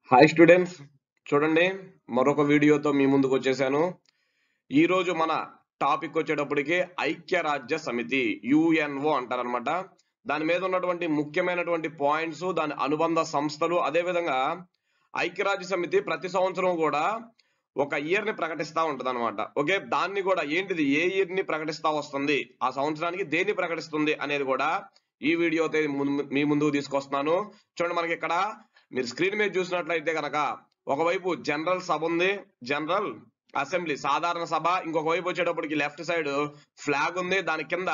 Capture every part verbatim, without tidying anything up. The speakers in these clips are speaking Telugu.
హాయ్ స్టూడెంట్స్, చూడండి మరొక వీడియోతో మీ ముందుకు వచ్చేసాను. ఈ రోజు మన టాపిక్ వచ్చేటప్పటికి ఐక్యరాజ్య సమితి యుఎన్ఓ అంటారనమాట. దాని మీద ఉన్నటువంటి ముఖ్యమైనటువంటి పాయింట్స్, దాని అనుబంధ సంస్థలు, అదే విధంగా ఐక్యరాజ్య సమితి ప్రతి సంవత్సరం కూడా ఒక ఇయర్ ని ప్రకటిస్తా ఉంటది అనమాట. ఓకే, దాన్ని కూడా ఏంటిది, ఏ ఇయర్ ని ప్రకటిస్తా వస్తుంది, ఆ సంవత్సరానికి దేన్ని ప్రకటిస్తుంది అనేది కూడా ఈ వీడియోతో మీ ముందుకు తీసుకొస్తున్నాను. చూడండి, మనకి ఇక్కడ మీరు స్క్రీన్ మీద చూసినట్లయితే కనుక ఒకవైపు జనరల్ సభ ఉంది, జనరల్ అసెంబ్లీ సాధారణ సభ, ఇంకొక వైపు వచ్చేటప్పటికి లెఫ్ట్ సైడ్ ఫ్లాగ్ ఉంది, దాని కింద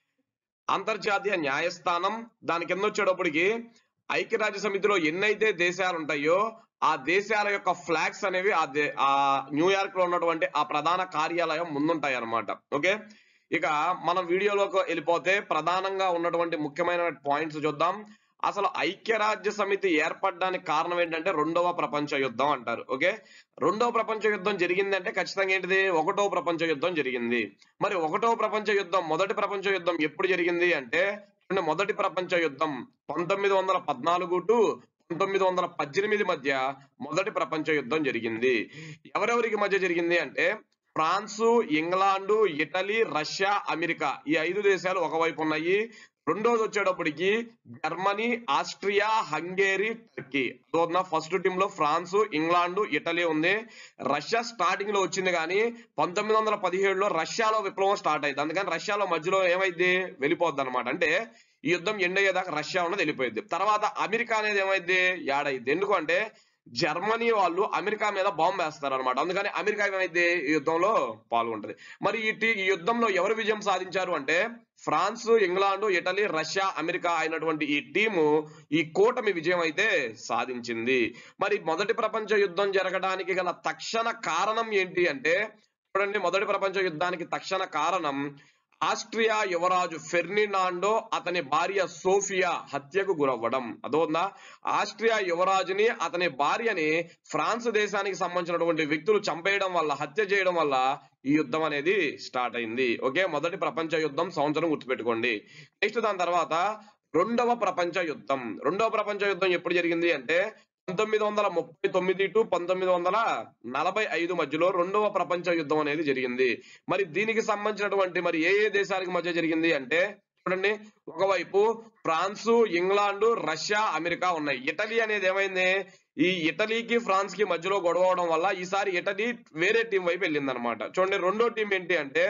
అంతర్జాతీయ న్యాయస్థానం, దాని కింద వచ్చేటప్పటికి ఐక్యరాజ్య సమితిలో ఎన్నైతే దేశాలు ఉంటాయో ఆ దేశాల యొక్క ఫ్లాగ్స్ అనేవి ఆ ఆ న్యూయార్క్ లో ఉన్నటువంటి ఆ ప్రధాన కార్యాలయం ముందుంటాయి అన్నమాట. ఓకే, ఇక మనం వీడియోలోకి వెళ్ళిపోతే ప్రధానంగా ఉన్నటువంటి ముఖ్యమైన పాయింట్స్ చూద్దాం. అసలు ఐక్యరాజ్య సమితి ఏర్పడడానికి కారణం ఏంటంటే రెండవ ప్రపంచ యుద్ధం అంటారు. ఓకే, రెండవ ప్రపంచ యుద్ధం జరిగింది అంటే ఖచ్చితంగా ఏంటిది, ఒకటో ప్రపంచ యుద్ధం జరిగింది. మరి ఒకటో ప్రపంచ యుద్ధం, మొదటి ప్రపంచ యుద్ధం ఎప్పుడు జరిగింది అంటే మొదటి ప్రపంచ యుద్ధం పంతొమ్మిది వందల పద్నాలుగు టు పంతొమ్మిది వందల పద్దెనిమిది మధ్య మొదటి ప్రపంచ యుద్ధం జరిగింది. ఎవరెవరికి మధ్య జరిగింది అంటే France, England, Italy, Russia, America, ఈ ఐదు దేశాలు ఒకవైపు ఉన్నాయి. రెండోది వచ్చేటప్పటికి Germany, Austria, Hungary, Turkey. First team లో ఫ్రాన్స్, ఇంగ్లాండ్, ఇటలీ ఉంది. రష్యా స్టార్టింగ్ లో వచ్చింది, కానీ పంతొమ్మిది వందల పదిహేడులో రష్యాలో విప్లవం స్టార్ట్ అయింది. అందుకని రష్యాలో మధ్యలో ఏమైంది, వెళ్ళిపోద్ది అనమాట. అంటే ఈ యుద్ధం ఎండ్ అయ్యేదాకా రష్యా ఉన్నది వెళ్ళిపోయింది. తర్వాత అమెరికా అనేది ఏమైంది, యాడైంది. ఎందుకంటే జర్మనీ వాళ్ళు అమెరికా మీద బాంబు వేస్తారు అనమాట. అందుకని అమెరికా ఏమైంది, ఈ యుద్ధంలో పాల్గొంటది. మరి ఈ యుద్ధంలో ఎవరు విజయం సాధించారు అంటే France, England, Italy, Russia, America అయినటువంటి ఈ టీము ఈ కూటమి విజయం అయితే సాధించింది. మరి మొదటి ప్రపంచ యుద్ధం జరగడానికి గల తక్షణ కారణం ఏంటి అంటే చూడండి, మొదటి ప్రపంచ యుద్ధానికి తక్షణ కారణం ఆస్ట్రియా యువరాజు ఫెర్డినాండో అతని భార్య సోఫియా హత్యకు గురవ్వడం. అదోందా, ఆస్ట్రియా యువరాజుని అతని భార్యని ఫ్రాన్స్ దేశానికి సంబంధించినటువంటి వ్యక్తులు చంపేయడం వల్ల, హత్య చేయడం వల్ల ఈ యుద్ధం అనేది స్టార్ట్ అయింది. ఓకే, మొదటి ప్రపంచ యుద్ధం సంవత్సరం గుర్తుపెట్టుకోండి. నెక్స్ట్ దాని తర్వాత రెండవ ప్రపంచ యుద్ధం. రెండవ ప్రపంచ యుద్ధం ఎప్పుడు జరిగింది అంటే పంతొమ్మిది వందల ముప్పై తొమ్మిది టు పంతొమ్మిది వందల నలభై ఐదు మధ్యలో రెండవ ప్రపంచ యుద్ధం అనేది జరిగింది. మరి దీనికి సంబంధించినటువంటి మరి ఏ ఏ దేశాలకు మధ్య జరిగింది అంటే చూడండి, ఒకవైపు ఫ్రాన్సు, ఇంగ్లాండు, రష్యా, అమెరికా ఉన్నాయి. ఇటలీ అనేది ఏమైంది, ఈ ఇటలీకి ఫ్రాన్స్ కి మధ్యలో గొడవ అవడం వల్ల ఈసారి ఇటలీ వేరే టీం వైపు వెళ్ళింది అనమాట. చూడండి, రెండో టీం ఏంటి అంటే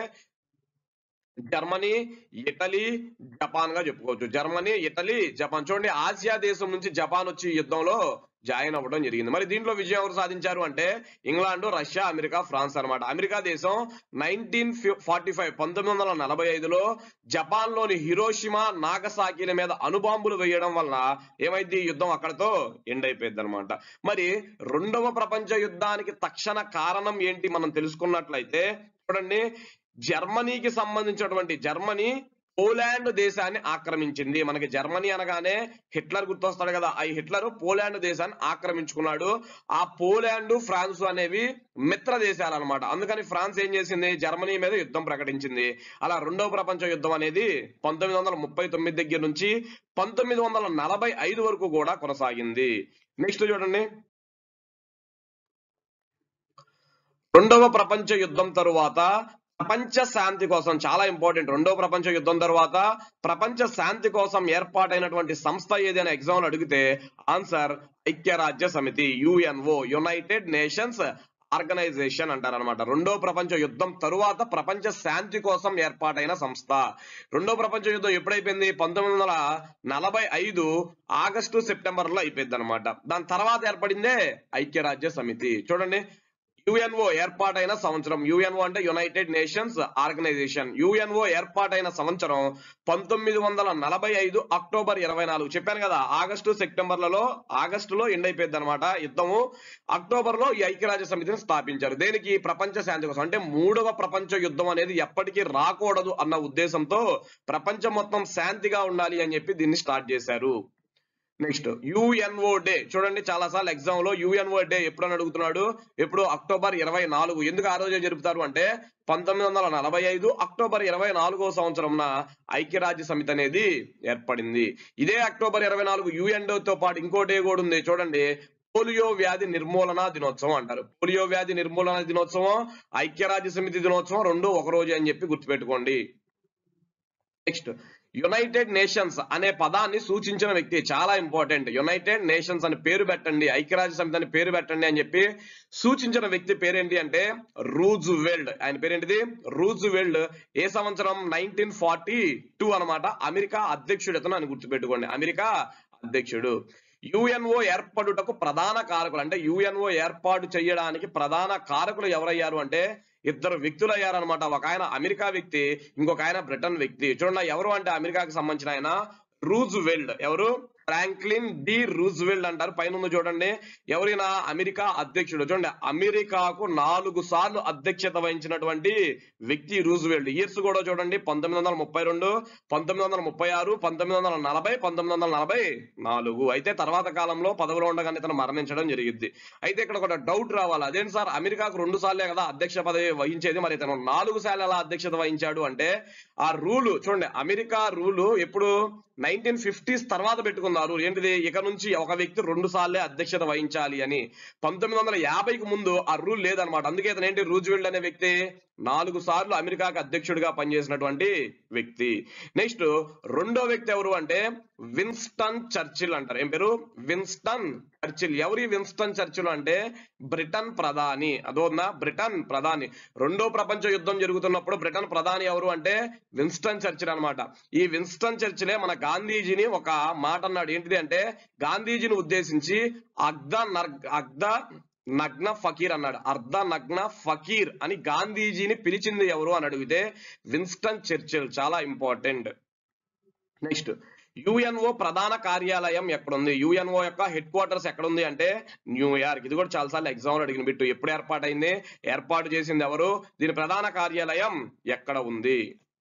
జర్మనీ, ఇటలీ, జపాన్ గా చెప్పుకోవచ్చు. Germany, Italy, Japan. చూడండి, ఆసియా దేశం నుంచి జపాన్ వచ్చి యుద్ధంలో జాయిన్ అవ్వడం జరిగింది. మరి దీంట్లో విజయం ఎవరు సాధించారు అంటే ఇంగ్లాండ్, రష్యా, అమెరికా, ఫ్రాన్స్ అనమాట. అమెరికా దేశం నైన్టీన్ ఫార్టీ ఫైవ్ పంతొమ్మిది వందల నలభై ఐదులో జపాన్ లోని హిరోషిమా, నాగసాకిల మీద అణుబాంబులు వేయడం వల్ల ఏమైంది, యుద్ధం అక్కడతో ఎండ్ అయిపోయింది అనమాట. మరి రెండవ ప్రపంచ యుద్ధానికి తక్షణ కారణం ఏంటి మనం తెలుసుకున్నట్లయితే చూడండి, జర్మనీకి సంబంధించినటువంటి జర్మనీ పోలాండ్ దేశాన్ని ఆక్రమించింది. మనకి జర్మనీ అనగానే హిట్లర్ గుర్తొస్తాడు కదా, ఆ హిట్లర్ పోలాండ్ దేశాన్ని ఆక్రమించుకున్నాడు. ఆ పోలాండ్, ఫ్రాన్స్ అనేవి మిత్ర దేశాలు అనమాట. అందుకని ఫ్రాన్స్ ఏం చేసింది, జర్మనీ మీద యుద్ధం ప్రకటించింది. అలా రెండవ ప్రపంచ యుద్ధం అనేది పంతొమ్మిది వందల ముప్పై తొమ్మిది దగ్గర నుంచి పంతొమ్మిది వందల నలభై ఐదు వరకు కూడా కొనసాగింది. నెక్స్ట్ చూడండి, రెండవ ప్రపంచ యుద్ధం తరువాత ప్రపంచ శాంతి కోసం, చాలా ఇంపార్టెంట్, రెండవ ప్రపంచ యుద్ధం తర్వాత ప్రపంచ శాంతి కోసం ఏర్పాటైనటువంటి సంస్థ ఏదైనా ఎగ్జామ్ అడిగితే ఆన్సర్ ఐక్యరాజ్య సమితి, యుఎన్ఓ, యునైటెడ్ నేషన్స్ ఆర్గనైజేషన్ అంటారనమాట. రెండో ప్రపంచ యుద్ధం తరువాత ప్రపంచ శాంతి కోసం ఏర్పాటైన సంస్థ. రెండో ప్రపంచ యుద్ధం ఎప్పుడైపోయింది, పంతొమ్మిది వందల నలభై ఐదు ఆగస్టు సెప్టెంబర్ లో అయిపోయింది అనమాట. దాని తర్వాత ఏర్పడిందే ఐక్యరాజ్య సమితి. చూడండి, యుఎన్ఓ ఏర్పాటైన సంవత్సరం, యుఎన్ఓ అంటే యునైటెడ్ నేషన్స్ ఆర్గనైజేషన్. యుఎన్ఓ ఏర్పాటైన సంవత్సరం పంతొమ్మిది వందల నలభై ఐదు అక్టోబర్ ఇరవై నాలుగు. చెప్పాను కదా, ఆగస్టు సెప్టెంబర్లలో ఆగస్టులో ఎండ్ అయిపోయింది అనమాట యుద్ధము. అక్టోబర్ లో ఈ ఐక్యరాజ్య సమితిని స్థాపించారు. దేనికి, ప్రపంచ శాంతి కోసం. అంటే మూడవ ప్రపంచ యుద్ధం అనేది ఎప్పటికీ రాకూడదు అన్న ఉద్దేశంతో ప్రపంచం మొత్తం శాంతిగా ఉండాలి అని చెప్పి దీన్ని స్టార్ట్ చేశారు. Next UNO day. చూడండి, చాలా సార్లు ఎగ్జామ్ లో యుఎన్ఓ డే ఎప్పుడు అని అడుగుతున్నాడు. ఎప్పుడు, అక్టోబర్ ఇరవై నాలుగు. ఎందుకు ఆ రోజే జరుపుతారు అంటే పంతొమ్మిది వందల నలభై ఐదు అక్టోబర్ ఇరవై నాలుగో సంవత్సరంన ఐక్యరాజ్య సమితి అనేది ఏర్పడింది. ఇదే అక్టోబర్ ఇరవై నాలుగు యుఎన్ఓ తో పాటు ఇంకో డే కూడా ఉంది. చూడండి, పోలియో వ్యాధి నిర్మూలన దినోత్సవం అంటారు. పోలియో వ్యాధి నిర్మూలన దినోత్సవం, ఐక్యరాజ్య సమితి దినోత్సవం రెండు ఒక రోజు అని చెప్పి గుర్తుపెట్టుకోండి. నెక్స్ట్, యునైటెడ్ నేషన్స్ అనే పదాన్ని సూచించిన వ్యక్తి, చాలా ఇంపార్టెంట్. యునైటెడ్ నేషన్స్ అని పేరు పెట్టండి, ఐక్యరాజ్య సమితి అని పేరు పెట్టండి అని చెప్పి సూచించిన వ్యక్తి పేరేంటి అంటే రూజ్వెల్ట్. ఆయన పేరేంటిది? రూజ్వెల్ట్. ఏ సంవత్సరం? నైన్టీన్ ఫార్టీ టూ అనమాట. అమెరికా అధ్యక్షుడు అతను అని గుర్తుపెట్టుకోండి, అమెరికా అధ్యక్షుడు. యుఎన్ఓ ఏర్పడుటకు ప్రధాన కారకులు అంటే యుఎన్ఓ ఏర్పాటు చేయడానికి ప్రధాన కారకులు ఎవరయ్యారు అంటే ఇద్దరు వ్యక్తులు అయ్యారనమాట. ఒక ఆయన అమెరికా వ్యక్తి, ఇంకొక ఆయన బ్రిటన్ వ్యక్తి. చూడండి ఎవరు అంటే అమెరికాకి సంబంధించిన ఆయన రూజ్వెల్ట్. ఎవరు? ఫ్రాంక్లిన్ డి రూజ్వెల్ట్ అంటారు. పైన ఉంది చూడండి, ఎవరైనా అమెరికా అధ్యక్షుడు. చూడండి అమెరికాకు నాలుగు సార్లు అధ్యక్షత వహించినటువంటి వ్యక్తి రూజ్వెల్ట్. ఇయర్స్ కూడా చూడండి, పంతొమ్మిది వందల ముప్పై రెండు పంతొమ్మిది వందల ముప్పై ఆరు పంతొమ్మిది వందల నలభై పంతొమ్మిది వందల నలభై నాలుగు. అయితే తర్వాత కాలంలో పదవిలో ఉండగానే ఇతను మరణించడం జరిగింది. అయితే ఇక్కడ ఒక డౌట్ రావాలి, అదేంటి సార్ అమెరికాకు రెండు సార్లే కదా అధ్యక్ష పదవి వహించేది, మరి ఇతను నాలుగు సార్లు ఎలా అధ్యక్షత వహించాడు అంటే ఆ రూలు చూడండి, అమెరికా రూలు ఎప్పుడు నైన్టీన్ ఫిఫ్టీస్ తర్వాత పెట్టుకున్నారు. ఏంటిది? ఇక నుంచి ఒక వ్యక్తి రెండు సార్లే అధ్యక్షత వహించాలి అని. పంతొమ్మిది వందల యాభైకి ముందు ఆ రూల్ లేదనమాట. అందుకే ఇతను ఏంటి రూజ్వెల్ట్ అనే వ్యక్తి నాలుగు సార్లు అమెరికాకి అధ్యక్షుడిగా పనిచేసినటువంటి వ్యక్తి. నెక్స్ట్ రెండో వ్యక్తి ఎవరు అంటే విన్స్టన్ చర్చిల్ అంటారు. ఏం పేరు? Winston Churchill. ఎవరి విన్స్టన్ చర్చిల్ అంటే బ్రిటన్ ప్రధాని. అదోనా బ్రిటన్ ప్రధాని. రెండో ప్రపంచ యుద్ధం జరుగుతున్నప్పుడు బ్రిటన్ ప్రధాని ఎవరు అంటే విన్స్టన్ చర్చిల్ అనమాట. ఈ విన్స్టన్ చర్చిలే మన గాంధీజీని ఒక మాట అన్నాడు. ఏంటిది అంటే గాంధీజీని ఉద్దేశించి అగ్ద అగ్ద నగ్న ఫకీర్ అన్నాడు. అర్ధ నగ్న ఫకీర్ అని గాంధీజీని పిలిచింది ఎవరు అని అడిగితే విన్స్టన్ చర్చిల్. చాలా ఇంపార్టెంట్. నెక్స్ట్, యుఎన్ఓ ప్రధాన కార్యాలయం ఎక్కడుంది? యుఎన్ఓ యొక్క హెడ్ క్వార్టర్స్ ఎక్కడుంది అంటే న్యూయార్క్. ఇది కూడా చాలాసార్లు ఎగ్జామ్ లో అడిగిన బిట్టు. ఎప్పుడు ఏర్పాటైంది? ఏర్పాటు చేసింది ఎవరు? దీని ప్రధాన కార్యాలయం ఎక్కడ ఉంది?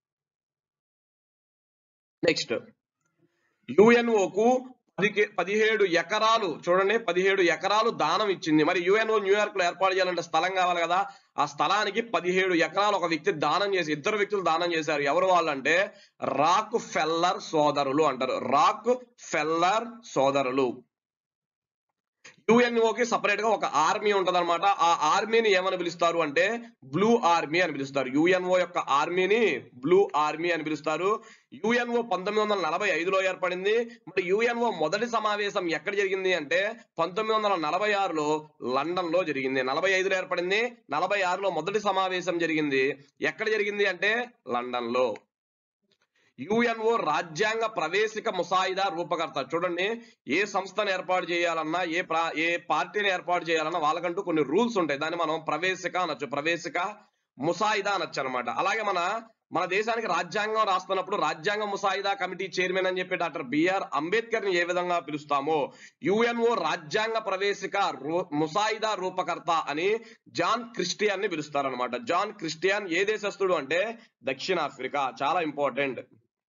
నెక్స్ట్, యుఎన్ఓకు పదిహేడు ఎకరాలు చూడండి పదిహేడు ఎకరాలు దానం ఇచ్చింది. మరి యుఎన్ఓ న్యూయార్క్ లో ఏర్పాటు చేయాలంటే స్థలం కావాలి కదా, ఆ స్థలానికి పదిహేడు ఎకరాలు ఒక వ్యక్తి దానం చేసి, ఇద్దరు వ్యక్తులు దానం చేశారు. ఎవరు వాళ్ళంటే రాక్ ఫెల్లర్ సోదరులు అంటారు. రాక్ ఫెల్లర్ సోదరులు. యుఎన్ఓకి సపరేట్ గా ఒక ఆర్మీ ఉంటది అనమాట. ఆ ఆర్మీని ఏమని పిలుస్తారు అంటే బ్లూ ఆర్మీ అని పిలుస్తారు. యుఎన్ఓ యొక్క ఆర్మీని బ్లూ ఆర్మీ అని పిలుస్తారు. యుఎన్ఓ పంతొమ్మిది వందల నలభై ఐదులో ఏర్పడింది. మరి యుఎన్ఓ మొదటి సమావేశం ఎక్కడ జరిగింది అంటే పంతొమ్మిది వందల నలభై ఆరులో లండన్ లో జరిగింది. నలభై ఐదులో ఏర్పడింది, నలభై ఆరులో మొదటి సమావేశం జరిగింది. ఎక్కడ జరిగింది అంటే లండన్ లో. యుఎన్ఓ రాజ్యాంగ ప్రవేశిక ముసాయిదా రూపకర్త. చూడండి ఏ సంస్థను ఏర్పాటు చేయాలన్నా, ఏ ఏ పార్టీని ఏర్పాటు చేయాలన్నా వాళ్ళకంటూ కొన్ని రూల్స్ ఉంటాయి. దాన్ని మనం ప్రవేశిక అనొచ్చు, ప్రవేశిక ముసాయిదా అనొచ్చు అనమాట. అలాగే మన మన దేశానికి రాజ్యాంగం రాస్తున్నప్పుడు రాజ్యాంగ ముసాయిదా కమిటీ చైర్మన్ అని చెప్పి డాక్టర్ బిఆర్ అంబేద్కర్ ని ఏ విధంగా పిలుస్తామో యుఎన్ఓ రాజ్యాంగ ప్రవేశిక ముసాయిదా రూపకర్త అని జాన్ క్రిస్టియన్ ని పిలుస్తారనమాట. జాన్ క్రిస్టియన్ ఏ దేశస్థుడు అంటే దక్షిణాఫ్రికా. చాలా ఇంపార్టెంట్.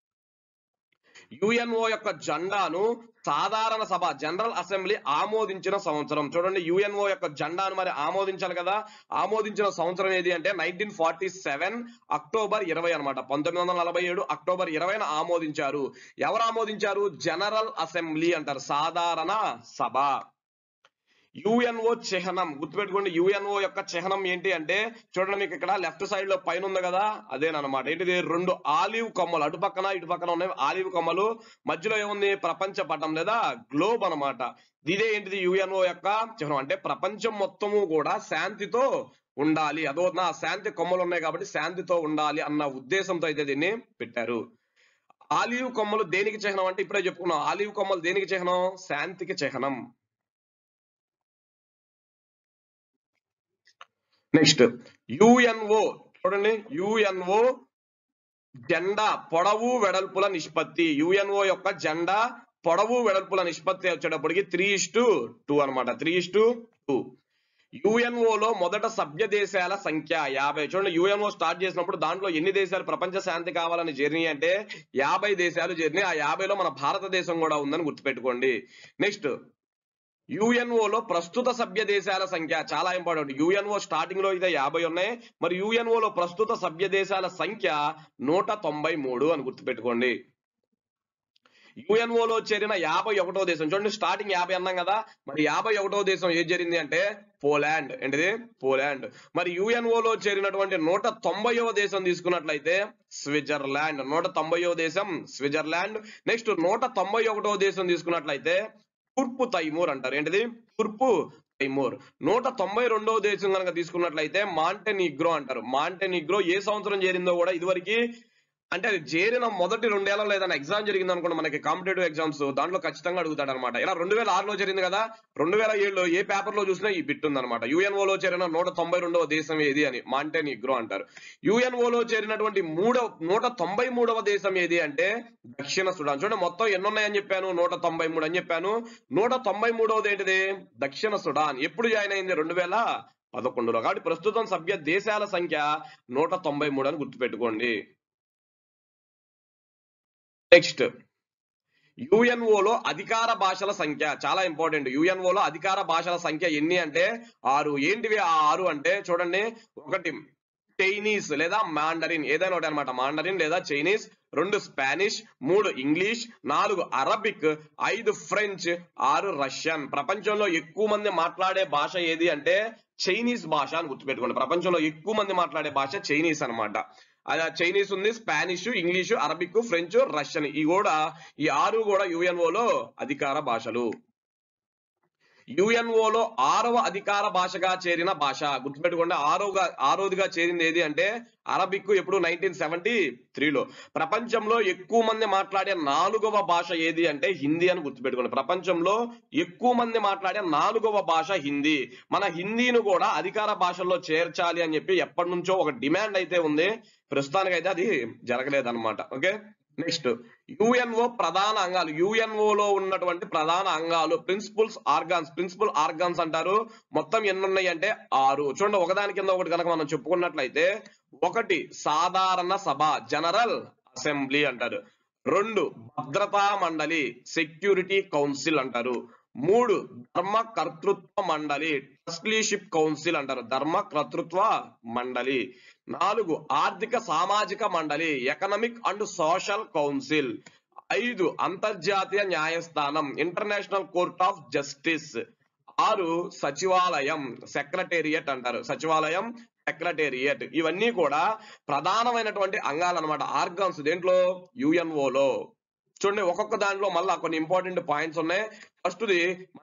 యుఎన్ఓ యొక్క జెండాను సాధారణ సభ జనరల్ అసెంబ్లీ ఆమోదించిన సంవత్సరం. చూడండి యుఎన్ఓ యొక్క జెండాను మరి ఆమోదించాలి కదా, ఆమోదించిన సంవత్సరం ఏది అంటే నైన్టీన్ ఫార్టీ సెవెన్ అక్టోబర్ ఇరవై అనమాట. పంతొమ్మిది వందల నలభై ఏడు అక్టోబర్ ఇరవైన ఆమోదించారు. ఎవరు ఆమోదించారు? జనరల్ అసెంబ్లీ అంటారు, సాధారణ సభ. యుఎన్ఓ చిహ్నం గుర్తుపెట్టుకోండి. యుఎన్ఓ యొక్క చిహ్నం ఏంటి అంటే చూడండి, మీకు ఇక్కడ లెఫ్ట్ సైడ్ లో పైన ఉంది కదా, అదేనమాట. ఏంటిది? రెండు ఆలివ్ కొమ్మలు, అటు పక్కన ఇటు పక్కన ఉన్నాయి ఆలివ్ కొమ్మలు. మధ్యలో ఏముంది? ప్రపంచ పటం లేదా గ్లోబ్ అనమాట. ఇదే ఏంటిది? యుఎన్ఓ యొక్క చిహ్నం. అంటే ప్రపంచం మొత్తము కూడా శాంతితో ఉండాలి, అదో నా శాంతి కొమ్మలు ఉన్నాయి కాబట్టి శాంతితో ఉండాలి అన్న ఉద్దేశంతో అయితే దీన్ని పెట్టారు. ఆలివ్ కొమ్మలు దేనికి చిహ్నం అంటే ఇప్పుడే చెప్పుకున్నాం. ఆలివ్ కొమ్మలు దేనికి చిహ్నం? శాంతికి చిహ్నం. నెక్స్ట్, యుఎన్ఓ చూడండి, యుఎన్ఓ జెండా పొడవు వెడల్పుల నిష్పత్తి. యుఎన్ఓ యొక్క జెండా పొడవు వెడల్పుల నిష్పత్తి వచ్చేటప్పటికి త్రీ ఇస్ టు టూ అనమాట. Three is to two. యుఎన్ఓలో మొదట సభ్య దేశాల సంఖ్య యాభై. చూడండి యుఎన్ఓ స్టార్ట్ చేసినప్పుడు దాంట్లో ఎన్ని దేశాలు ప్రపంచ శాంతి కావాలని చేరినాయి అంటే యాభై దేశాలు చేరినాయి. ఆ యాభైలో మన భారతదేశం కూడా ఉందని గుర్తుపెట్టుకోండి. నెక్స్ట్, యుఎన్ఓలో ప్రస్తుత సభ్య దేశాల సంఖ్య చాలా ఇంపార్టెంట్. యుఎన్ఓ స్టార్టింగ్ లో అయితే యాభై ఉన్నాయి, మరి యుఎన్ఓలో ప్రస్తుత సభ్య దేశాల సంఖ్య నూట తొంభై మూడు అని గుర్తుపెట్టుకోండి. యుఎన్ఓలో చేరిన యాభై ఒకటో దేశం చూడండి, స్టార్టింగ్ యాభై అన్నాం కదా, మరి యాభై ఒకటో దేశం ఏది జరిగింది అంటే పోలాండ్. ఏంటిది? పోలాండ్. మరి యుఎన్ఓలో చేరినటువంటి నూట తొంభైవ దేశం తీసుకున్నట్లయితే స్విట్జర్లాండ్. నూట తొంభైవ దేశం స్విట్జర్లాండ్. నెక్స్ట్ నూట తొంభై ఒకటో దేశం తీసుకున్నట్లయితే తూర్పు తైమూర్ అంటారు. ఏంటిది? తూర్పు తైమూర్. నూట తొంభై రెండవ దేశం కనుక తీసుకున్నట్లయితే మాంటెనిగ్రో అంటారు. మాంటెనిగ్రో ఏ సంవత్సరం చేరిందో కూడా ఇదివరకు అంటే అది చేరిన మొదటి రెండేళ్లలో ఏదైనా ఎగ్జామ్ జరిగింది అనుకోండి, మనకి కాంపిటేటివ్ ఎగ్జామ్స్, దాంట్లో ఖచ్చితంగా అడుగుతాడు అనమాట. ఇలా రెండు వేల ఆరులో జరిగింది కదా, రెండు వేల ఏడులో ఏ పేపర్ లో చూసినా ఈ బిట్ ఉందన్నమాట. యుఎన్ఓలో చేరిన నూట తొంభై రెండవ దేశం ఏది అని మాంటెనిగ్రో అంటారు. యుఎన్ఓలో చేరినటువంటి మూడవ నూట తొంభై మూడవ దేశం ఏది అంటే దక్షిణ సుడాన్. చూడండి మొత్తం ఎన్ని ఉన్నాయని చెప్పాను, నూట తొంభై మూడు అని చెప్పాను. నూట తొంభై మూడవది ఏంటిది? దక్షిణ సుడాన్. ఎప్పుడు జాయిన్ అయింది? రెండు వేల పదకొండులో. కాబట్టి ప్రస్తుతం సభ్య దేశాల సంఖ్య నూట తొంభై మూడు అని గుర్తుపెట్టుకోండి. నెక్స్ట్ యుఎన్ఓలో అధికార భాషల సంఖ్య చాలా ఇంపార్టెంట్. యుఎన్ఓలో అధికార భాషల సంఖ్య ఎన్ని అంటే ఆరు. ఏంటివి ఆ ఆరు అంటే చూడండి, ఒకటి చైనీస్ లేదా మాండరిన్, ఏదైనా ఒకటి అనమాట, మాండరిన్ లేదా చైనీస్. రెండు స్పానిష్, మూడు ఇంగ్లీష్, నాలుగు అరబిక్, ఐదు ఫ్రెంచ్, ఆరు రష్యన్. ప్రపంచంలో ఎక్కువ మంది మాట్లాడే భాష ఏది అంటే చైనీస్ భాష అని గుర్తుపెట్టుకోండి. ప్రపంచంలో ఎక్కువ మంది మాట్లాడే భాష చైనీస్ అనమాట. అలా చైనీస్ ఉంది, Spanish, English, Arabic, French, Russian. ఈ కూడా ఈ ఆరు కూడా యుఎన్ఓలో అధికార భాషలు. యుఎన్ఓలో ఆరవ అధికార భాషగా చేరిన భాష గుర్తుపెట్టుకోండి. ఆరోగా ఆరోదిగా చేరింది ఏది అంటే అరబిక్. ఎప్పుడు? నైన్టీన్ సెవెంటీ త్రీలో. ప్రపంచంలో ఎక్కువ మంది మాట్లాడే నాలుగవ భాష ఏది అంటే హిందీ అని గుర్తుపెట్టుకోండి. ప్రపంచంలో ఎక్కువ మంది మాట్లాడే నాలుగవ భాష హిందీ. మన హిందీని కూడా అధికార భాషల్లో చేర్చాలి అని చెప్పి ఎప్పటి నుంచో ఒక డిమాండ్ అయితే ఉంది. ప్రస్తుతానికి అయితే అది జరగలేదన్నమాట. ఓకే. నెక్స్ట్ యుఎన్ఓ ప్రధాన అంగాలు. యుఎన్ఓలో ఉన్నటువంటి ప్రధాన అంగాలు ప్రిన్సిపల్స్ ఆర్గాన్స్. ప్రిన్సిపల్ ఆర్గాన్స్ అంటారు. మొత్తం ఎన్ని ఉన్నాయి అంటే ఆరు. చూడండి ఒకదాని కింద ఒకటి కనుక మనం చెప్పుకున్నట్లయితే, ఒకటి సాధారణ సభ, జనరల్ అసెంబ్లీ అంటారు. రెండు భద్రతా మండలి, సెక్యూరిటీ కౌన్సిల్ అంటారు. మూడు ధర్మ కర్తృత్వ మండలి, ట్రస్టీషిప్ కౌన్సిల్ అంటారు. ధర్మ కర్తృత్వ మండలి. నాలుగు ఆర్థిక సామాజిక మండలి, ఎకనామిక్ అండ్ సోషల్ కౌన్సిల్. ఐదు అంతర్జాతీయ న్యాయస్థానం, ఇంటర్నేషనల్ కోర్ట్ ఆఫ్ జస్టిస్. ఆరు సచివాలయం, సెక్రటేరియట్ అంటారు. సచివాలయం, సెక్రటేరియట్. ఇవన్నీ కూడా ప్రధానమైనటువంటి అంగాలు అనమాట, ఆర్గాన్స్ దేంట్లో యుఎన్ఓలో. చూడండి ఒక్కొక్క దాంట్లో మళ్ళా కొన్ని ఇంపార్టెంట్ పాయింట్స్ ఉన్నాయి. ఫస్ట్ది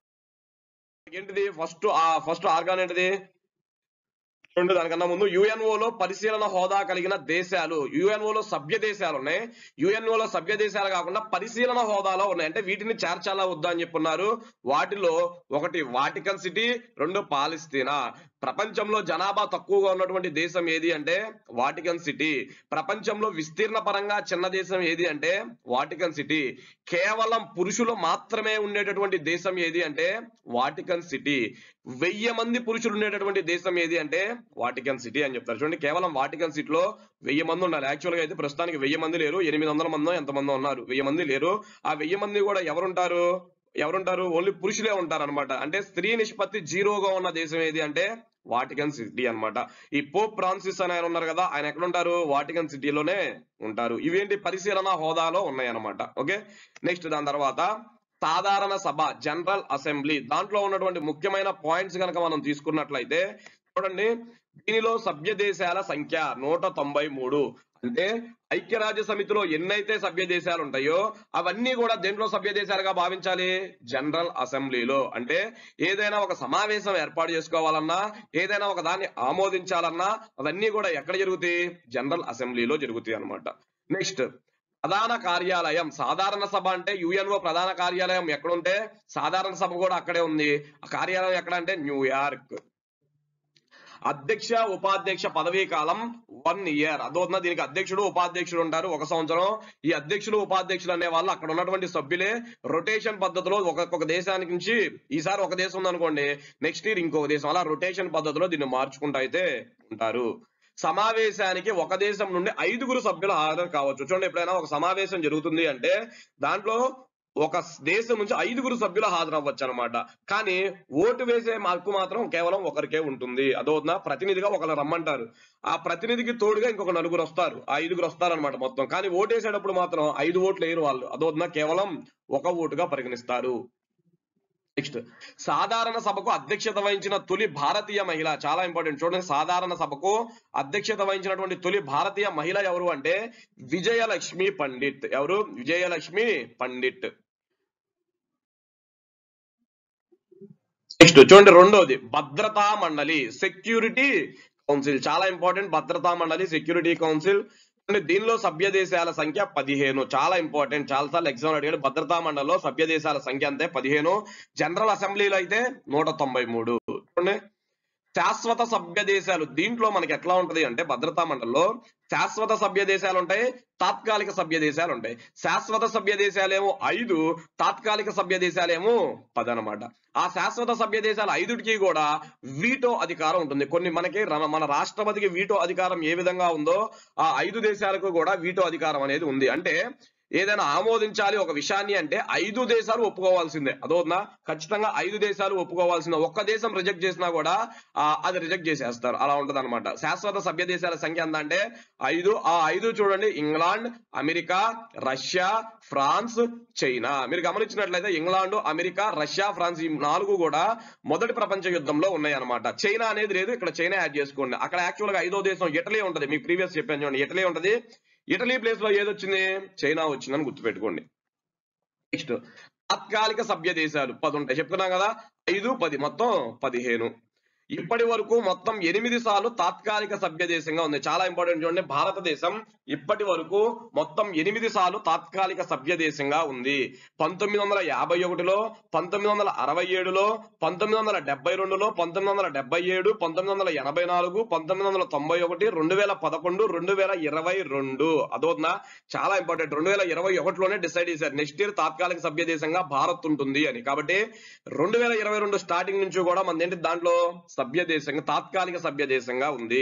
ఏంటిది? ఫస్ట్ ఫస్ట్ ఆర్గాన్ ఏంటిది? చూడండి దానికన్నా ముందు యుఎన్ఓలో పరిశీలన హోదా కలిగిన దేశాలు. యుఎన్ఓలో సభ్య దేశాలు ఉన్నాయి. యుఎన్ఓలో సభ్య దేశాలు కాకుండా పరిశీలన హోదాలో ఉన్నాయి. అంటే వీటిని చేర్చాలా వద్దా అని చెప్పున్నారు. వాటిలో ఒకటి వాటికన్ సిటీ, రెండు పాలస్తీనా. ప్రపంచంలో జనాభా తక్కువగా ఉన్నటువంటి దేశం ఏది అంటే వాటికన్ సిటీ. ప్రపంచంలో విస్తీర్ణ పరంగా చిన్న దేశం ఏది అంటే వాటికన్ సిటీ. కేవలం పురుషులు మాత్రమే ఉండేటటువంటి దేశం ఏది అంటే వాటికన్ సిటీ. వెయ్యి మంది పురుషులు ఉండేటటువంటి దేశం ఏది అంటే వాటికన్ సిటీ అని చెప్తారు. చూడండి కేవలం వాటికన్ సిటీలో వెయ్యి మంది ఉండాలి. యాక్చువల్ గా అయితే ప్రస్తుతానికి వెయ్యి మంది లేరు, ఎనిమిది వందల మందో ఎంతమందో ఉన్నారు. వెయ్యి మంది లేరు. ఆ వెయ్యి మంది కూడా ఎవరుంటారు ఎవరుంటారు ఓన్లీ పురుషులే ఉంటారు అనమాట. అంటే స్త్రీ నిష్పత్తి జీరోగా ఉన్న దేశం ఏది అంటే వాటికన్ సిటీ అన్నమాట. ఈ పోప్ ఫ్రాన్సిస్ అని ఆయన ఉన్నారు కదా, ఆయన ఎక్కడ ఉంటారు? వాటికన్ సిటీలోనే ఉంటారు. ఇవేంటి? పరిశీలన హోదాలో ఉన్నాయి అన్నమాట. ఓకే. నెక్స్ట్ దాని తర్వాత సాధారణ సభ, జనరల్ అసెంబ్లీ. దాంట్లో ఉన్నటువంటి ముఖ్యమైన పాయింట్స్ కనుక మనం తీసుకున్నట్లయితే చూడండి, దీనిలో సభ్య దేశాల సంఖ్య నూట తొంభై మూడు. అంటే ఐక్యరాజ్య సమితిలో ఎన్నైతే సభ్య దేశాలు ఉంటాయో అవన్నీ కూడా దేంట్లో సభ్య దేశాలుగా భావించాలి? జనరల్ అసెంబ్లీలో. అంటే ఏదైనా ఒక సమావేశం ఏర్పాటు చేసుకోవాలన్నా, ఏదైనా ఒక దాన్ని ఆమోదించాలన్నా అవన్నీ కూడా ఎక్కడ జరుగుతాయి? జనరల్ అసెంబ్లీలో జరుగుతాయి అన్నమాట. నెక్స్ట్ ప్రధాన కార్యాలయం. సాధారణ సభ అంటే యుఎన్ఓ ప్రధాన కార్యాలయం ఎక్కడుంటే సాధారణ సభ కూడా అక్కడే ఉంది. ఆ కార్యాలయం ఎక్కడ అంటే న్యూయార్క్. అధ్యక్ష ఉపాధ్యక్ష పదవీ కాలం వన్ ఇయర్. అదోన దీనికి అధ్యక్షుడు ఉపాధ్యక్షుడు ఉంటారు ఒక సంవత్సరం. ఈ అధ్యక్షులు ఉపాధ్యక్షులు అనే వాళ్ళు అక్కడ ఉన్నటువంటి సభ్యులే రొటేషన్ పద్ధతిలో ఒక్కొక్క దేశానికి నుంచి, ఈసారి ఒక దేశం ఉందనుకోండి నెక్స్ట్ ఇయర్ ఇంకొక దేశం, అలా రొటేషన్ పద్ధతిలో దీన్ని మార్చుకుంటూ అయితే ఉంటారు. సమావేశానికి ఒక దేశం నుండి ఐదుగురు సభ్యులు హాజరు కావచ్చు. చూడండి ఎప్పుడైనా ఒక సమావేశం జరుగుతుంది అంటే దాంట్లో ఒక దేశం నుంచి ఐదుగురు సభ్యులు హాజరవ్వచ్చు అనమాట. కానీ ఓటు వేసే హక్కు మాత్రం కేవలం ఒకరికే ఉంటుంది. అదోనా ప్రతినిధిగా ఒకరు రమ్మంటారు, ఆ ప్రతినిధికి తోడుగా ఇంకొక నలుగురు వస్తారు, ఆ ఐదుగురు వస్తారనమాట మొత్తం. కానీ ఓటేసేటప్పుడు మాత్రం ఐదు ఓట్లు వేయరు వాళ్ళు, అదోనా కేవలం ఒక ఓటుగా పరిగణిస్తారు. నెక్స్ట్, సాధారణ సభకు అధ్యక్షత వహించిన తొలి భారతీయ మహిళ, చాలా ఇంపార్టెంట్ చూడండి. సాధారణ సభకు అధ్యక్షత వహించినటువంటి తొలి భారతీయ మహిళ ఎవరు అంటే విజయలక్ష్మి పండిట్. ఎవరు? విజయలక్ష్మి పండిట్. నెక్స్ట్ చూడండి, రెండోది భద్రతా మండలి, సెక్యూరిటీ కౌన్సిల్. చాలా ఇంపార్టెంట్, భద్రతా మండలి, సెక్యూరిటీ కౌన్సిల్. దీనిలో సభ్య దేశాల సంఖ్య పదిహేను. చాలా ఇంపార్టెంట్, చాలా సార్లు ఎగ్జామ్ అడిగాడు. భద్రతా మండలిలో సభ్య దేశాల సంఖ్య అంతే పదిహేను. జనరల్ అసెంబ్లీలో అయితే నూట తొంభై మూడు. చూడండి, శాశ్వత సభ్య దేశాలు, దీంట్లో మనకి ఎట్లా ఉంటది అంటే భద్రతా మండలిలో శాశ్వత సభ్య దేశాలు ఉంటాయి, తాత్కాలిక సభ్య దేశాలు ఉంటాయి. శాశ్వత సభ్య దేశాలేమో ఐదు, తాత్కాలిక సభ్య దేశాలేమో పది అనమాట. ఆ శాశ్వత సభ్య దేశాలు ఐదుటికి కూడా వీటో అధికారం ఉంటుంది. కొన్ని మనకి మన రాష్ట్రపతికి వీటో అధికారం ఏ విధంగా ఉందో ఆ ఐదు దేశాలకు కూడా వీటో అధికారం అనేది ఉంది. అంటే ఏదైనా ఆమోదించాలి ఒక విషయాన్ని అంటే ఐదు దేశాలు ఒప్పుకోవాల్సిందే. అదోనా ఖచ్చితంగా ఐదు దేశాలు ఒప్పుకోవాల్సిందే. ఒక్క దేశం రిజెక్ట్ చేసినా కూడా అది రిజెక్ట్ చేసేస్తారు, అలా ఉంటది అనమాట. శాశ్వత సభ్య దేశాల సంఖ్య ఎంత అంటే ఐదు. ఆ ఐదు చూడండి, England, America, Russia, France, China. మీరు గమనించినట్లయితే ఇంగ్లాండ్, అమెరికా, రష్యా, ఫ్రాన్స్ ఈ నాలుగు కూడా మొదటి ప్రపంచ యుద్ధంలో ఉన్నాయి అనమాట. చైనా అనేది లేదు, ఇక్కడ చైనా యాడ్ చేసుకోండి. అక్కడ యాక్చువల్ గా ఐదో దేశం ఇటలీ ఉంటది. మీకు ప్రీవియస్ చెప్పాను చూడండి, ఇటలీ ఉంటది. ఇటలీ ప్లేస్ లో ఏది వచ్చింది? చైనా వచ్చిందని గుర్తుపెట్టుకోండి. నెక్స్ట్, తాత్కాలిక సభ్య దేశాలు పది ఉంటాయి, చెప్తున్నాం కదా, ఐదు పది మొత్తం పదిహేను. ఇప్పటి వరకు మొత్తం ఎనిమిది సార్లు తాత్కాలిక సభ్య దేశంగా ఉంది. చాలా ఇంపార్టెంట్ చూడండి, భారతదేశం ఇప్పటి వరకు మొత్తం ఎనిమిది సార్లు తాత్కాలిక సభ్య దేశంగా ఉంది. పంతొమ్మిది వందల యాభై ఒకటిలో, పంతొమ్మిది వందల అరవై ఏడులో, పంతొమ్మిది వందల డెబ్బై రెండులో, పంతొమ్మిది వందల డెబ్బై ఏడు, పంతొమ్మిది వందల ఎనభై నాలుగు, పంతొమ్మిది వందల తొంభై ఒకటి, రెండు వేల పదకొండు, రెండు వేల ఇరవై రెండు. అదోనా చాలా ఇంపార్టెంట్. రెండు వేల ఇరవై ఒకటిలోనే డిసైడ్ చేశారు నెక్స్ట్ ఇయర్ తాత్కాలిక సభ్య దేశంగా భారత్ ఉంటుంది అని. కాబట్టి రెండు వేల ఇరవై రెండు స్టార్టింగ్ నుంచి కూడా మన ఏంటి దాంట్లో సభ్య దేశంగా, తాత్కాలిక సభ్య దేశంగా ఉంది.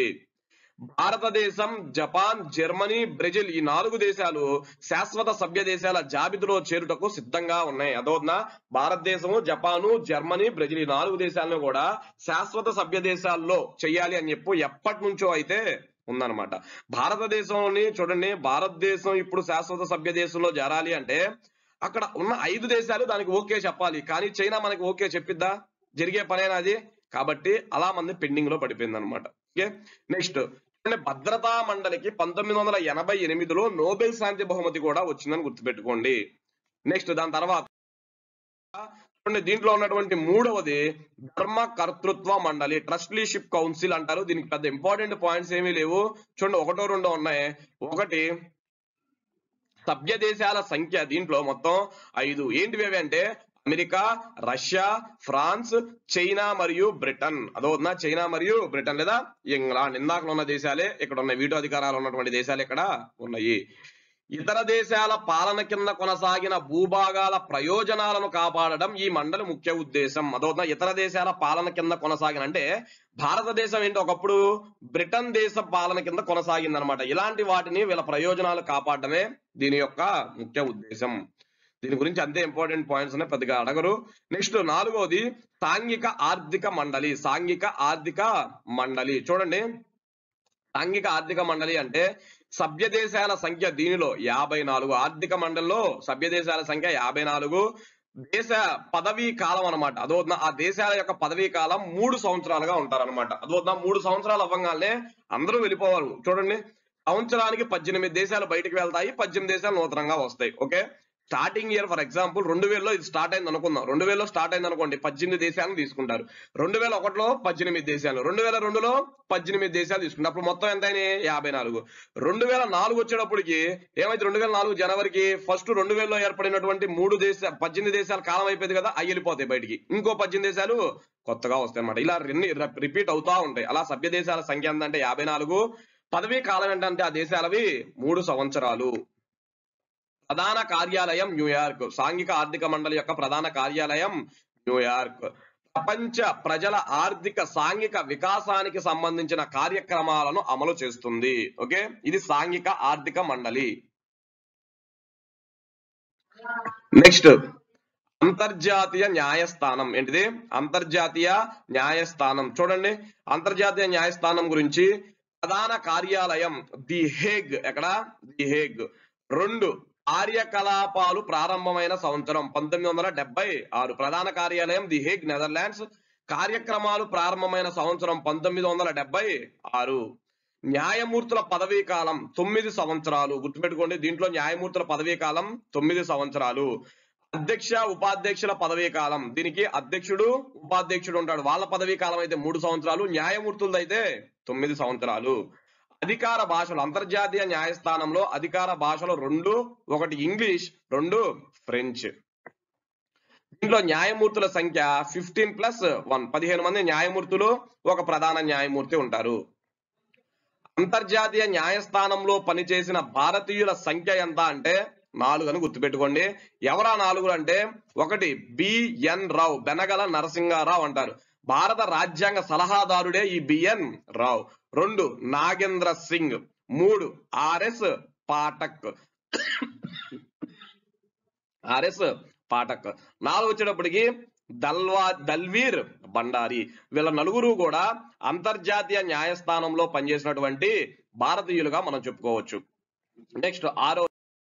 భారతదేశం, జపాన్, జర్మనీ, బ్రెజిల్ ఈ నాలుగు దేశాలు శాశ్వత సభ్య దేశాల జాబితాలో చేరుటకు సిద్ధంగా ఉన్నాయి. అదోనా భారతదేశము, జపాను, జర్మనీ, బ్రెజిల్ ఈ నాలుగు దేశాలను కూడా శాశ్వత సభ్య దేశాల్లో చెయ్యాలి అని చెప్పి ఎప్పటి నుంచో అయితే ఉందన్నమాట. భారతదేశంలోని చూడండి, భారతదేశం ఇప్పుడు శాశ్వత సభ్య దేశంలో చేరాలి అంటే అక్కడ ఉన్న ఐదు దేశాలు దానికి ఓకే చెప్పాలి. కానీ చైనా మనకి ఓకే చెప్పిద్దా? జరిగే పనేనా అది? కాబట్టి అలా మంది పెండింగ్ లో పడిపోయింది అనమాట. ఓకే, నెక్స్ట్ భద్రతా మండలికి పంతొమ్మిది వందల ఎనభై ఎనిమిదిలో నోబెల్ శాంతి బహుమతి కూడా వచ్చిందని గుర్తుపెట్టుకోండి. నెక్స్ట్ దాని తర్వాత దీంట్లో ఉన్నటువంటి మూడవది ధర్మ కర్తృత్వ మండలి, ట్రస్టీషిప్ కౌన్సిల్ అంటారు. దీనికి పెద్ద ఇంపార్టెంట్ పాయింట్స్ ఏమీ లేవు. చూడండి, ఒకటో రెండో ఉన్నాయి. ఒకటి, సభ్య దేశాల సంఖ్య దీంట్లో మొత్తం ఐదు. ఏంటివి అవి అంటే అమెరికా, రష్యా, ఫ్రాన్స్, చైనా మరియు బ్రిటన్. అదోనా చైనా మరియు బ్రిటన్ లేదా ఇంగ్లాండ్. ఇందాకలో ఉన్న దేశాలే ఇక్కడ ఉన్నాయి, వీటో అధికారాలు ఉన్నటువంటి దేశాలు ఇక్కడ ఉన్నాయి. ఇతర దేశాల పాలన కింద కొనసాగిన భూభాగాల ప్రయోజనాలను కాపాడడం ఈ మండలి ముఖ్య ఉద్దేశం. అదోనా ఇతర దేశాల పాలన కింద కొనసాగిన అంటే భారతదేశం ఏంటి ఒకప్పుడు బ్రిటన్ దేశ పాలన కింద కొనసాగింది అనమాట. ఇలాంటి వాటిని వీళ్ళ ప్రయోజనాలు కాపాడడమే దీని యొక్క ముఖ్య ఉద్దేశం. దీని గురించి అంతే ఇంపార్టెంట్ పాయింట్స్ అనే పెద్దగా అడగరు. నెక్స్ట్ నాలుగోది సాంఘిక ఆర్థిక మండలి. సాంఘిక ఆర్థిక మండలి చూడండి, సాంఘిక ఆర్థిక మండలి అంటే సభ్య దేశాల సంఖ్య దీనిలో యాభై నాలుగు. ఆర్థిక మండలిలో సభ్య దేశాల సంఖ్య యాభై నాలుగు. దేశ పదవీ కాలం అనమాట. అదోనా ఆ దేశాల యొక్క పదవీ కాలం మూడు సంవత్సరాలుగా ఉంటారనమాట. అదోనా మూడు సంవత్సరాలు అవ్వగానే అందరూ వెళ్ళిపోవాలి. చూడండి, సంవత్సరానికి పద్దెనిమిది దేశాలు బయటికి వెళ్తాయి, పద్దెనిమిది దేశాలు నూతనంగా వస్తాయి. Okay, starting year for example రెండు వేలలో ఇది స్టార్ట్ అయింది అనుకుందాం. రెండు వేలలో స్టార్ట్ అయింది అనుకోండి, పద్దెనిమిది దేశాలను తీసుకుంటారు. రెండు వేల ఒకటిలో పద్దెనిమిది దేశాలు, రెండు వేల రెండులో పద్దెనిమిది దేశాలు తీసుకుంటారు. అప్పుడు మొత్తం ఎంత అయినాయి? యాభై నాలుగు. రెండు వేల నాలుగు వచ్చేటప్పటికి ఏమైతే రెండు వేల నాలుగు జనవరికి ఫస్ట్ రెండు వేలలో ఏర్పడినటువంటి మూడు దేశ పద్దెనిమిది దేశాల కాలం అయిపోయింది కదా, అవి వెళ్ళిపోతాయి బయటికి. ఇంకో పద్దెనిమిది దేశాలు కొత్తగా వస్తాయి అనమాట. ఇలా రెండు రిపీట్ అవుతా ఉంటాయి. అలా సభ్య దేశాల సంఖ్య ఎంతంటే యాభై నాలుగు. పదవీ కాలం ఏంటంటే ఆ దేశాలవి మూడు సంవత్సరాలు. ప్రధాన కార్యాలయం న్యూయార్క్. సాంఘిక ఆర్థిక మండలి యొక్క ప్రధాన కార్యాలయం న్యూయార్క్. ప్రపంచ ప్రజల ఆర్థిక సాంఘిక వికాసానికి సంబంధించిన కార్యక్రమాలను అమలు చేస్తుంది. ఓకే, ఇది సాంఘిక ఆర్థిక మండలి. నెక్స్ట్ అంతర్జాతీయ న్యాయస్థానం ఏంటిది? అంతర్జాతీయ న్యాయస్థానం. చూడండి, అంతర్జాతీయ న్యాయస్థానం గురించి ప్రధాన కార్యాలయం ది హేగ్. ఎక్కడ? The Hague. రెండు, కార్యకలాపాలు ప్రారంభమైన సంవత్సరం పంతొమ్మిది వందల డెబ్బై ఆరు. ప్రధాన కార్యాలయం ది హేగ్, నెదర్లాండ్స్. కార్యక్రమాలు ప్రారంభమైన సంవత్సరం పంతొమ్మిది వందల డెబ్బై ఆరు. న్యాయమూర్తుల పదవీ కాలం తొమ్మిది సంవత్సరాలు. గుర్తుపెట్టుకోండి, దీంట్లో న్యాయమూర్తుల పదవీ కాలం తొమ్మిది సంవత్సరాలు. అధ్యక్ష ఉపాధ్యక్షుల పదవీ కాలం, దీనికి అధ్యక్షుడు ఉపాధ్యక్షుడు ఉంటాడు, వాళ్ళ పదవీ కాలం అయితే మూడు సంవత్సరాలు, న్యాయమూర్తులది అయితే తొమ్మిది సంవత్సరాలు. అధికార భాషలు అంతర్జాతీయ న్యాయస్థానంలో అధికార భాషలు రెండు, ఒకటి ఇంగ్లీష్, రెండు ఫ్రెంచ్. దీంట్లో న్యాయమూర్తుల సంఖ్య ఫిఫ్టీన్ ప్లస్ వన్, పదిహేను మంది న్యాయమూర్తులు, ఒక ప్రధాన న్యాయమూర్తి ఉంటారు. అంతర్జాతీయ న్యాయస్థానంలో పనిచేసిన భారతీయుల సంఖ్య ఎంత అంటే నాలుగు అని గుర్తుపెట్టుకోండి. ఎవరా నాలుగు అంటే, ఒకటి బిఎన్ రావు, బెనగల నరసింహారావు అంటారు, భారత రాజ్యాంగ సలహాదారుడే ఈ బిఎన్ రావు. రెండు, నాగేంద్ర సింగ్. మూడు, ఆర్ఎస్ పాఠక్ ఆర్ఎస్ పాఠక్. నాలుగు వచ్చేటప్పటికి దల్వా దల్వీర్ భండారి. వీళ్ళ నలుగురు కూడా అంతర్జాతీయ న్యాయస్థానంలో పనిచేసినటువంటి భారతీయులుగా మనం చెప్పుకోవచ్చు. నెక్స్ట్ ఆరో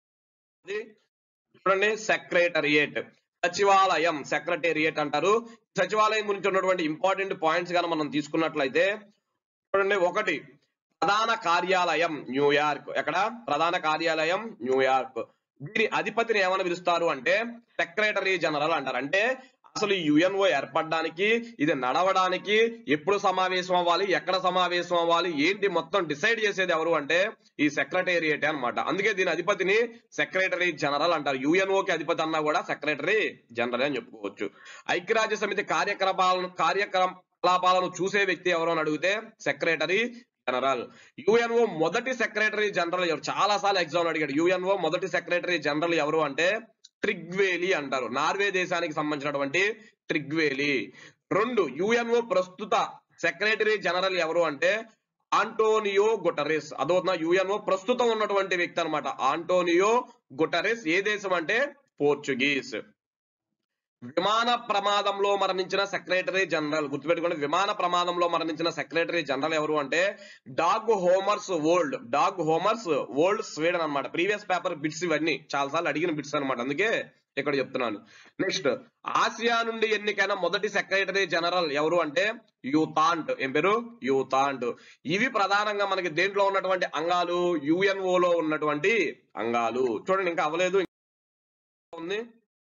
చూడండి, సెక్రటరియేట్, సచివాలయం, సెక్రటేరియట్ అంటారు. సచివాలయం గురించి ఉన్నటువంటి ఇంపార్టెంట్ పాయింట్స్ గాని మనం తీసుకున్నట్లయితే చూడండి, ఒకటి ప్రధాన కార్యాలయం న్యూయార్క్. ఎక్కడ? ప్రధాన కార్యాలయం న్యూయార్క్. దీని అధిపతిని ఏమని పిలుస్తారు అంటే సెక్రటరీ జనరల్ అంటారు. అంటే అసలు ఈ యుఎన్ఓ ఏర్పడడానికి, ఇది నడవడానికి, ఎప్పుడు సమావేశం అవ్వాలి, ఎక్కడ సమావేశం అవ్వాలి, ఏంటి మొత్తం డిసైడ్ చేసేది ఎవరు అంటే ఈ సెక్రటేరియట్ అన్నమాట. అందుకే దీని అధిపతిని సెక్రటరీ జనరల్ అంటారు. యుఎన్ఓకి అధిపతి అన్నా కూడా సెక్రటరీ జనరల్ అని చెప్పుకోవచ్చు. ఐక్యరాజ్య సమితి కార్యక్రమాలను కార్యకలాపాలను చూసే వ్యక్తి ఎవరు అని అడిగితే సెక్రటరీ జనరల్. యుఎన్ఓ మొదటి సెక్రటరీ జనరల్ ఎవరు? చాలా సార్లు ఎగ్జామ్ అడిగాడు. యుఎన్ఓ మొదటి సెక్రటరీ జనరల్ ఎవరు అంటే ట్రిగ్వేలి అంటారు, నార్వే దేశానికి సంబంధించినటువంటి ట్రిగ్వేలి. రెండు, యుఎన్ఓ ప్రస్తుత సెక్రటరీ జనరల్ ఎవరు అంటే ఆంటోనియో గుటరెస్. అదోనా యుఎన్ఓ ప్రస్తుతం ఉన్నటువంటి వ్యక్తి అనమాట, ఆంటోనియో గుటరెస్. ఏ దేశం అంటే పోర్చుగీస్. విమాన ప్రమాదంలో మరణించిన సెక్రటరీ జనరల్, గుర్తుపెట్టుకోండి, విమాన ప్రమాదంలో మరణించిన సెక్రటరీ జనరల్ ఎవరు అంటే Dag Hammarskjold. Dag Hammarskjold, Sweden అనమాట. ప్రీవియస్ పేపర్ బిట్స్ ఇవన్నీ చాలా సార్లు అడిగిన బిట్స్ అనమాట, అందుకే ఇక్కడ చెప్తున్నాను. నెక్స్ట్, ఆసియా నుండి ఎన్నికైన మొదటి సెక్రటరీ జనరల్ ఎవరు అంటే యూతాంట్. ఏం పేరు? యూతాంట్. ఇవి ప్రధానంగా మనకి దేంట్లో ఉన్నటువంటి అంగాలు, యుఎన్ఓలో ఉన్నటువంటి అంగాలు. చూడండి, ఇంకా అవ్వలేదు ఉంది.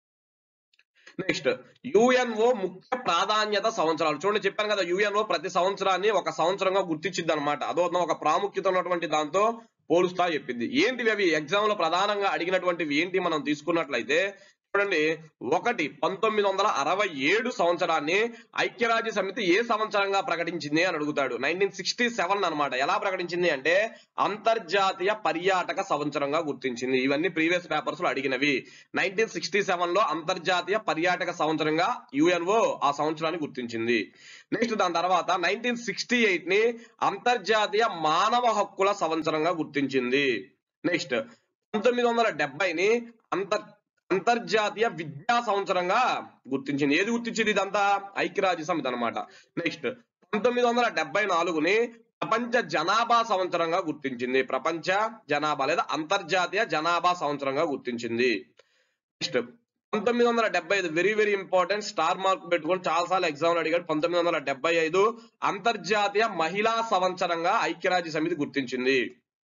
నెక్స్ట్, యుఎన్ఓ ముఖ్య ప్రాధాన్యత సంవత్సరాలు. చూడండి, చెప్పాను కదా, యుఎన్ఓ ప్రతి సంవత్సరాన్ని ఒక సంవత్సరంగా గుర్తించింది అనమాట. అదో ఒక ప్రాముఖ్యత ఉన్నటువంటి దాంతో పోలుస్తా చెప్పింది. ఏంటివి అవి? ఎగ్జామ్ లో ప్రధానంగా అడిగినటువంటివి ఏంటి మనం తీసుకున్నట్లయితే చూడండి, ఒకటి పంతొమ్మిది వందల అరవై ఏడు సంవత్సరాన్ని ఐక్యరాజ్య సమితి ఏ సంవత్సరంగా ప్రకటించింది అని అడుగుతాడు. నైన్టీన్ సిక్స్టీ సెవెన్ అనమాట. ఎలా ప్రకటించింది అంటే అంతర్జాతీయ పర్యాటక సంవత్సరంగా గుర్తించింది. ఇవన్నీ ప్రీవియస్ పేపర్స్ లో అడిగినవి. నైన్టీన్ సిక్స్టీ సెవెన్ లో అంతర్జాతీయ పర్యాటక సంవత్సరంగా యుఎన్ఓ ఆ సంవత్సరాన్ని గుర్తించింది. నెక్స్ట్, దాని తర్వాత నైన్టీన్ సిక్స్టీ ఎయిట్ ని అంతర్జాతీయ మానవ హక్కుల సంవత్సరంగా గుర్తించింది. నెక్స్ట్, పంతొమ్మిది వందల డెబ్బైని అంతర్ అంతర్జాతీయ విద్యా సంవత్సరంగా గుర్తించింది. ఏది గుర్తించింది? ఇదంతా ఐక్యరాజ్య సమితి అనమాట. నెక్స్ట్, పంతొమ్మిది వందల డెబ్బై నాలుగుని ప్రపంచ జనాభా సంవత్సరంగా గుర్తించింది. ప్రపంచ జనాభా లేదా అంతర్జాతీయ జనాభా సంవత్సరంగా గుర్తించింది. నెక్స్ట్, పంతొమ్మిది వందల డెబ్బై ఐదు very very important, star mark పెట్టుకొని చాలా సార్లు ఎగ్జామ్ అడిగాడు. పంతొమ్మిది వందల డెబ్బై ఐదు అంతర్జాతీయ మహిళా సంవత్సరంగా ఐక్యరాజ్య సమితి గుర్తించింది.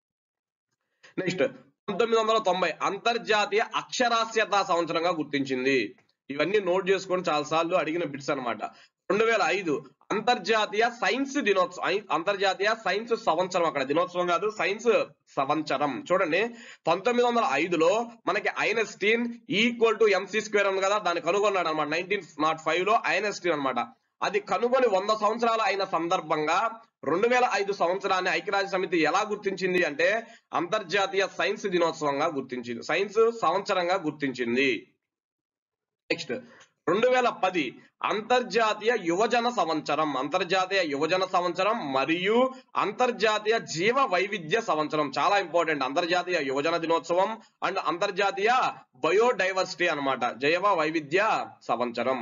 నెక్స్ట్, పంతొమ్మిది వందల తొంభై అంతర్జాతీయ అక్షరాస్యత సంవత్సరంగా గుర్తించింది. ఇవన్నీ నోట్ చేసుకొని చాలా సార్లు అడిగిన బిట్స్ అనమాట. రెండు వేల ఐదు అంతర్జాతీయ సైన్స్ దినోత్సవం, అంతర్జాతీయ సైన్స్ సంవత్సరం. అక్కడ దినోత్సవం కాదు, సైన్స్ సంవత్సరం. చూడండి, పంతొమ్మిది వందల ఐదులో మనకి Einstein equal to MC square ఉంది కదా, దాన్ని కనుగొన్నాడు అనమాట. నైన్టీన్ నాట్ ఫైవ్ లో ఐన్స్టీన్ అనమాట. అది కనుగొని వంద సంవత్సరాలు అయిన సందర్భంగా రెండు వేల ఐదు సంవత్సరాన్ని ఐక్యరాజ్య సమితి ఎలా గుర్తించింది అంటే అంతర్జాతీయ సైన్స్ దినోత్సవంగా గుర్తించింది, సైన్స్ సంవత్సరంగా గుర్తించింది. నెక్స్ట్, రెండు వేల పది అంతర్జాతీయ యువజన సంవత్సరం, అంతర్జాతీయ యువజన సంవత్సరం మరియు అంతర్జాతీయ జీవ వైవిధ్య సంవత్సరం. చాలా ఇంపార్టెంట్. అంతర్జాతీయ యువజన దినోత్సవం అండ్ అంతర్జాతీయ బయోడైవర్సిటీ అన్నమాట, జైవ వైవిధ్య సంవత్సరం.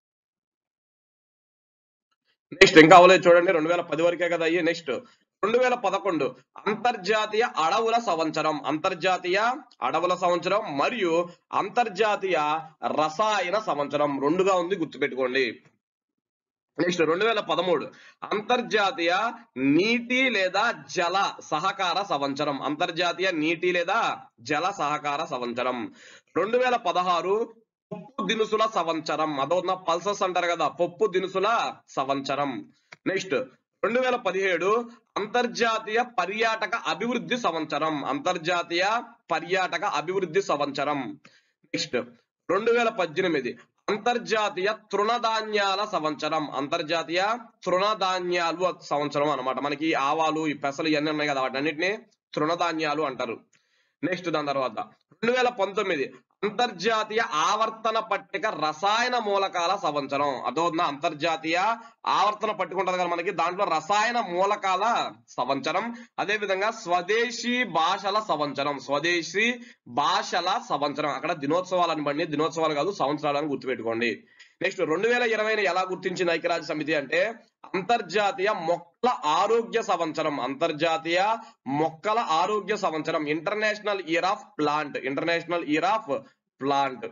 నెక్స్ట్ ఇంకా అవలేదు చూడండి, రెండు వేల పది వరకే కదా అయ్యి. నెక్స్ట్ రెండు వేల పదకొండు అంతర్జాతీయ అడవుల సంవత్సరం, అంతర్జాతీయ అడవుల సంవత్సరం మరియు అంతర్జాతీయ రసాయన సంవత్సరం. రెండుగా ఉంది, గుర్తుపెట్టుకోండి. నెక్స్ట్ రెండు వేల పదమూడు అంతర్జాతీయ నీటి లేదా జల సహకార సంవత్సరం, అంతర్జాతీయ నీటి లేదా జల సహకార సంవత్సరం. రెండు వేల పదహారు పప్పు దినుసుల సంవత్సరం, అదొన్న పల్సస్ అంటారు కదా, పప్పు దినుసుల సంవత్సరం. నెక్స్ట్ రెండు వేల పదిహేడు అంతర్జాతీయ పర్యాటక అభివృద్ధి సంవత్సరం, అంతర్జాతీయ పర్యాటక అభివృద్ధి సంవత్సరం. నెక్స్ట్ రెండు వేల పద్దెనిమిది అంతర్జాతీయ తృణధాన్యాల సంవత్సరం, అంతర్జాతీయ తృణధాన్యాలు సంవత్సరం అన్నమాట. మనకి ఆవాలు, ఈ పెసలు ఇవన్నీ ఉన్నాయి కదా, వాటన్నిటిని తృణధాన్యాలు అంటారు. నెక్స్ట్ దాని తర్వాత రెండు వేల పంతొమ్మిది అంతర్జాతీయ ఆవర్తన పట్టిక రసాయన మూలకాల సంవత్సరం, అదోన్న అంతర్జాతీయ ఆవర్తన పట్టిక ఉంటుంది కదా మనకి, దాంట్లో రసాయన మూలకాల సంవత్సరం. అదే విధంగా స్వదేశీ భాషల సంవత్సరం, స్వదేశీ భాషల సంవత్సరం. అక్కడ దినోత్సవాలని బండి, దినోత్సవాలు కాదు సంవత్సరాలను గుర్తుపెట్టుకోండి. నెక్స్ట్ రెండు వేల ఇరవైని ఎలా గుర్తించింది ఐక్యరాజ్య సమితి అంటే అంతర్జాతీయ మొక్కల ఆరోగ్య సంవత్సరం, అంతర్జాతీయ మొక్కల ఆరోగ్య సంవత్సరం, international year of plant, international year of plant.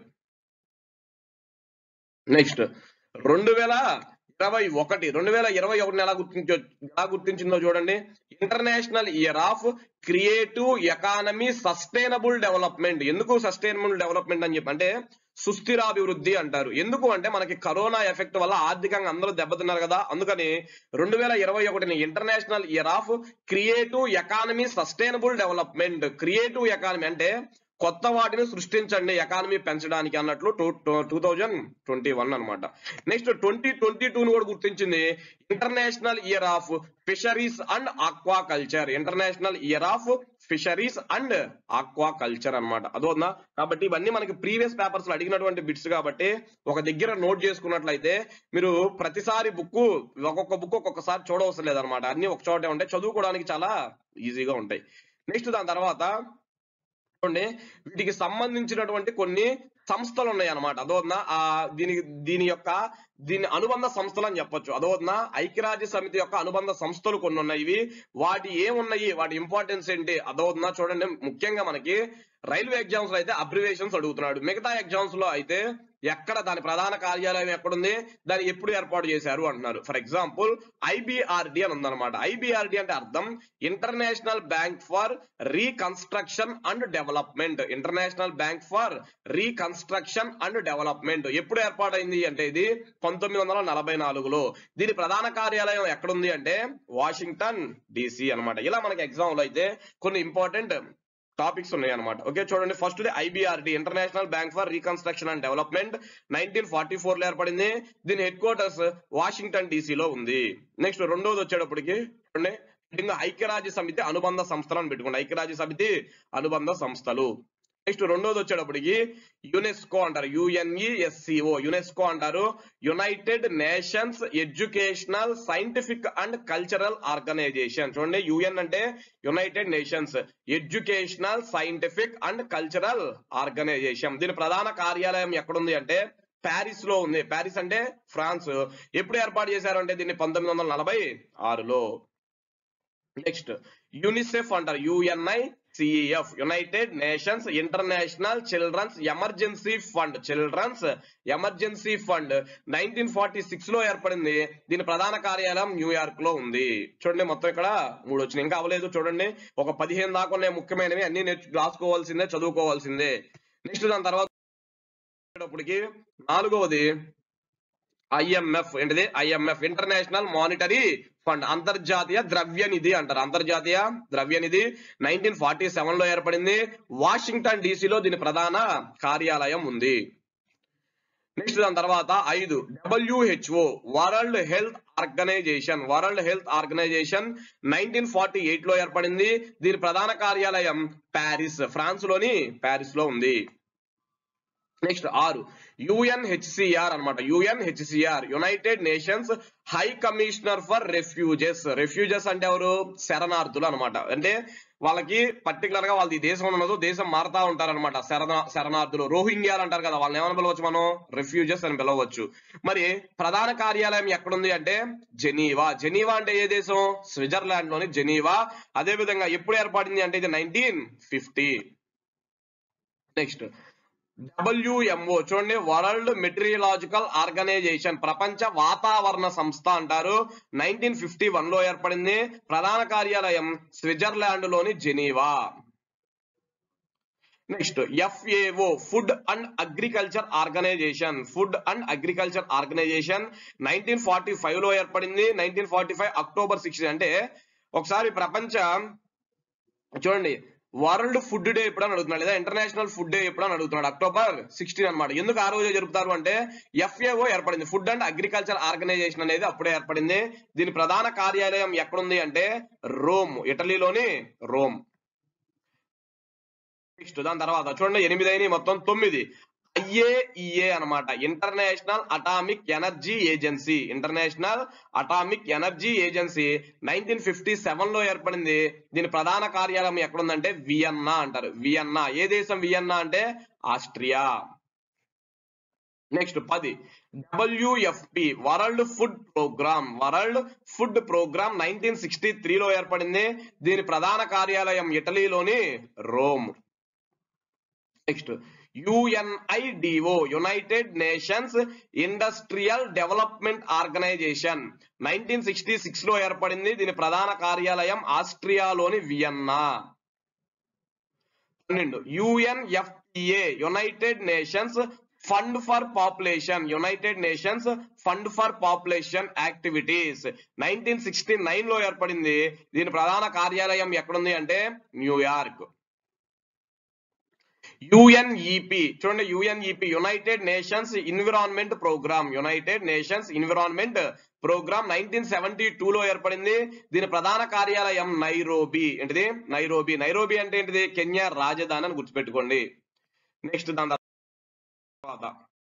Next రెండు వేల ఇరవై ఒకటి రెండు వేల ఇరవై ఒకటిని ఎలా గుర్తించో ఎలా గుర్తించిందో చూడండి. International year of creative economy sustainable development. ఎందుకు సస్టైనబుల్ డెవలప్మెంట్ అని చెప్పి అంటే సుస్థిరాభివృద్ధి అంటారు. ఎందుకు అంటే మనకి కరోనా ఎఫెక్ట్ వల్ల ఆర్థికంగా అందరూ దెబ్బతిన్నారు కదా, అందుకని రెండు వేల ఇరవై ఒకటిని international year of creative economy sustainable development. Creative economy అంటే కొత్త వాటిని సృష్టించండి ఎకానమీ పెంచడానికి అన్నట్లు two two thousand twenty one అనమాట. నెక్స్ట్ ట్వంటీ ట్వంటీ టూ ను కూడా గుర్తించింది international year of fisheries and aquaculture, international year of fisheries and aquaculture అనమాట. అదోనా. కాబట్టి ఇవన్నీ మనకి ప్రీవియస్ పేపర్స్ లో అడిగినటువంటి బిట్స్ కాబట్టి ఒక దగ్గర నోట్ చేసుకున్నట్లయితే మీరు ప్రతిసారి బుక్ ఒక్కొక్క బుక్ ఒక్కొక్కసారి చూడవసరం లేదనమాట, అన్ని ఒక చోటే ఉంటాయి, చదువుకోవడానికి చాలా ఈజీగా ఉంటాయి. నెక్స్ట్ దాని తర్వాత చూడండి, వీటికి సంబంధించినటువంటి కొన్ని సంస్థలు ఉన్నాయి అనమాట. అదోనా ఆ దీని దీని యొక్క దీని అనుబంధ సంస్థలు అని చెప్పొచ్చు. అదోనా ఐక్యరాజ్య సమితి యొక్క అనుబంధ సంస్థలు కొన్ని ఉన్నాయి. ఇవి వాటి ఏమున్నాయి, వాటి ఇంపార్టెన్స్ ఏంటి అదోనా చూడండి. ముఖ్యంగా మనకి రైల్వే ఎగ్జామ్స్ లో అయితే అబ్రివేషన్స్ అడుగుతున్నాడు, మిగతా ఎగ్జామ్స్ లో అయితే ఎక్కడ దాని ప్రధాన కార్యాలయం ఎక్కడుంది, దాన్ని ఎప్పుడు ఏర్పాటు చేశారు అంటున్నారు. ఫర్ ఎగ్జాంపుల్ ఐబిఆర్డి అని ఉందన్నమాట. ఐబిఆర్డి అంటే అర్థం international bank for reconstruction and development, international bank for reconstruction and development. ఎప్పుడు ఏర్పాటైంది అంటే ఇది పంతొమ్మిది వందల నలభై నాలుగులో. దీని ప్రధాన కార్యాలయం ఎక్కడుంది అంటే వాషింగ్టన్ డిసి అనమాట. ఇలా మనకి ఎగ్జామ్ లో అయితే కొన్ని ఇంపార్టెంట్ టాపిక్స్ ఉన్నాయి అనమాట. ఓకే చూడండి, first IBRD international bank for reconstruction and development nineteen forty four లో ఏర్పడింది. దీని హెడ్ క్వార్టర్స్ వాషింగ్టన్ డిసిలో ఉంది. నెక్స్ట్ రెండోది వచ్చేటప్పటికి చూడండి, ఐక్యరాజ్య సమితి అనుబంధ సంస్థలు అని పెట్టుకోండి, ఐక్యరాజ్య సమితి అనుబంధ సంస్థలు. నెక్స్ట్ రెండోది వచ్చేటప్పటికి యునెస్కో అంటారు, యుఎన్ఈఎస్సిఓ యునెస్కో అంటారు, united nations educational scientific and cultural organization. చూడండి, యుఎన్ అంటే united nations educational scientific and cultural organization. దీని ప్రధాన కార్యాలయం ఎక్కడుంది అంటే ప్యారిస్ లో ఉంది. ప్యారిస్ అంటే ఫ్రాన్స్. ఎప్పుడు ఏర్పాటు చేశారు అంటే దీన్ని పంతొమ్మిది వందల నలభై ఆరులో. నెక్స్ట్ యునిసెఫ్ అంటారు, UNI CF united nations international children's emergency fund, children's emergency fund nineteen forty six లో ఏర్పడింది. దీని ప్రధాన కార్యాలయం న్యూయార్క్ లో ఉంది. చూడండి మొత్తం ఇక్కడ మూడు వచ్చినాయి, ఇంకా అవ్వలేదు. చూడండి ఒక పదిహేను దాకా ఉన్నాయి ముఖ్యమైనవి, అన్ని నేర్చు రాసుకోవాల్సిందే, చదువుకోవాల్సిందే. నెక్స్ట్ దాని తర్వాత నాలుగవది ఐఎంఎఫ్. ఏంటిది? ఐఎంఎఫ్ ఇంటర్నేషనల్ మానిటరీ ఫండ్, అంతర్జాతీయ ద్రవ్య నిధి అంటారు, అంతర్జాతీయ ద్రవ్య నిధి నైన్టీన్ ఫార్టీ సెవెన్ లో ఏర్పడింది. వాషింగ్టన్ డిసిలో దీని ప్రధాన కార్యాలయం ఉంది. నెక్స్ట్ దాని తర్వాత ఐదు WHO world health organization, world health organization nineteen forty eight లో ఏర్పడింది. దీని ప్రధాన కార్యాలయం ప్యారిస్, ఫ్రాన్స్ లోని ప్యారిస్ లో ఉంది. నెక్స్ట్ ఆరు యుఎన్హెచ్సిఆర్ అన్నమాట. UNHCR united nations high commissioner for refugees. Refugees అంటే ఎవరు? శరణార్థులు అన్నమాట. అంటే వాళ్ళకి పర్టికులర్ గా వాళ్ళది దేశం ఉన్నదో దేశం మారుతా ఉంటారన్నమాట. శరణ శరణార్థులు రోహింగ్యాలు అంటారు కదా, వాళ్ళని ఏమని పిలవచ్చు మనం? రెఫ్యూజెస్ అని పిలవచ్చు. మరి ప్రధాన కార్యాలయం ఎక్కడుంది అంటే జెనీవా. జెనీవా అంటే ఏ దేశం? స్విట్జర్లాండ్ లోని జెనీవా. అదే విధంగా ఎప్పుడు ఏర్పడింది అంటే ఇది నైన్టీన్ ఫిఫ్టీ. నెక్స్ట్ డబ్ల్యూఎంఓ చూడండి, వరల్డ్ మెటీరియలాజికల్ ఆర్గనైజేషన్, ప్రపంచ వాతావరణ సంస్థ అంటారు. నైన్టీన్ ఫిఫ్టీ వన్ లో ఏర్పడింది. ప్రధాన కార్యాలయం స్విట్జర్లాండ్ లోని Geneva. Next FAO food and agriculture organization. Food and agriculture organization nineteen forty five లో ఏర్పడింది. Nineteen forty five October sixteen. అంటే ఒకసారి ప్రపంచ చూడండి వరల్డ్ ఫుడ్ డే ఎప్పుడు అని అడుగుతున్నాడు, లేదా ఇంటర్నేషనల్ ఫుడ్ డే ఎప్పుడు అని అడుగుతున్నాడు. అక్టోబర్ సిక్స్టీన్ అనమాట. ఎందుకు ఆ రోజే జరుపుతారు అంటే ఎఫ్ఏఓ ఏర్పడింది. ఫుడ్ అండ్ అగ్రికల్చర్ ఆర్గనైజేషన్ అనేది అప్పుడే ఏర్పడింది. దీని ప్రధాన కార్యాలయం ఎక్కడుంది అంటే రోమ్, ఇటలీలోని రోమ్. నెక్స్ట్ దాని తర్వాత చూడండి ఎనిమిది అయినాయి మొత్తం. తొమ్మిది ఐఏఈఏ అనమాట, international atomic energy agency. International atomic energy agency nineteen fifty seven లో ఏర్పడింది. దీని ప్రధాన కార్యాలయం ఎక్కడుందంటే వియన్నా అంటారు. వియన్నా ఏ దేశం? వియన్నా అంటే ఆస్ట్రియా. నెక్స్ట్ పది WFP world food programme. World food programme nineteen sixty three లో ఏర్పడింది. దీని ప్రధాన కార్యాలయం ఇటలీలోని Rome. Next UNIDO united nations industrial development organization nineteen sixty six లో ఏర్పడింది. దీని ప్రధాన కార్యాలయం ఆస్ట్రియాలోని వియన్నా. పన్నెండు UNFPA united nations fund for population. United nations fund for population activities nineteen sixty nine లో ఏర్పడింది. దీని ప్రధాన కార్యాలయం ఎక్కడుంది అంటే న్యూయార్క్. యుఎన్ఈపి చూడండి, UNEP united nations environment programme. United nations environment programme nineteen seventy two లో ఏర్పడింది. దీని ప్రధాన కార్యాలయం నైరోబి. ఏంటిది? నైరోబి. నైరోబి అంటే ఏంటిది? కెన్యా రాజధాని అని గుర్తుపెట్టుకోండి. నెక్స్ట్ దాని తర్వాత